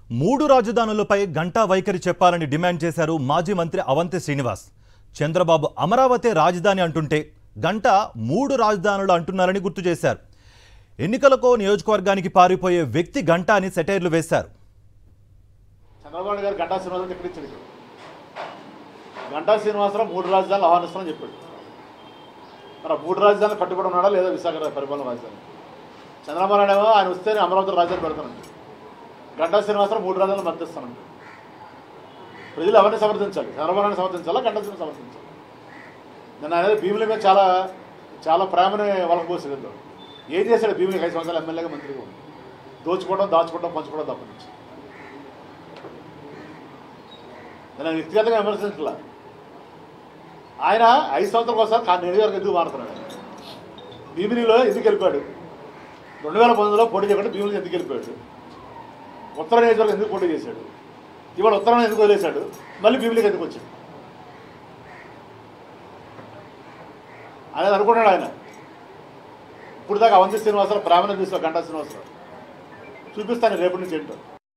మూడు రాజధానులపై గంటా వైఖరి చెప్పాలని డిమాండ్ చేశారు మాజీ మంత్రి అవంతి శ్రీనివాస్. చంద్రబాబు అమరావతి రాజధాని అంటుంటే గంటా మూడు రాజధానులు అంటున్నారని గుర్తు చేశారు. ఎన్నికలకు నియోజకవర్గానికి పారిపోయే వ్యక్తి గంటా అని సెటైర్లు వేశారు. చంద్రబాబు గారు గంటా శ్రీనివాసరావు తిక్కడించాడు. గంటా శ్రీనివాసరావు మూడు రాజధానులు ఆహ్వానిస్తామని చెప్పాడు. మరి మూడు రాజధానులు కట్టుబడి ఉన్నాడా లేదా విశాఖ పరిపాలన రాజధాని? చంద్రబాబు నాయుడు ఏమో ఆయన వస్తేనే అమరావతి రాజధాని పెడతానండి. గంటా శ్రీనివాసరావు మూడు రాజధానులు మద్దతిస్తానండి. ప్రజలు ఎవరిని సమర్థించాలి? చంద్రబాబు నాయుడు సమర్థించాలా, గంటా శ్రీనివాసరావు సమర్థించాలి? నేను అనేది భీముల మీద చాలా చాలా ప్రేమని వాళ్ళకి పోసేది. ఏం చేశాడు భీములకి 5 సంవత్సరాలు ఎమ్మెల్యేగా మంత్రిగా ఉంది? దోచుకోవడం, దాచుకోవడం, పంచుకోవడం తప్ప నుంచి. నేను వ్యక్తిగతంగా విమర్శించలా. ఆయన 5 సంవత్సరాలకు ఒకసారి నియోజకవర్గం ఎందుకు మారుతున్నాడు? భీమినిలో ఎందుకు వెళ్ళిపోయాడు? 2019లో పోటీ చేయకుండా భీమిని ఎందుకు వెళ్ళిపోయాడు? ఉత్తర నియోజకవర్గం ఎందుకు పోటీ చేశాడు? ఇవాళ ఉత్తరాన్ని ఎందుకు వదిలేశాడు? మళ్ళీ భీమిలికి ఎందుకు వచ్చాడు? అనేది అనుకున్నాడు ఆయన. ఇప్పుడు దాకా అవంతి శ్రీనివాసరావు ప్రామాణిక తీసుకో గంటా శ్రీనివాసరావు చూపిస్తాను రేపటి నుంచి ఏంటో.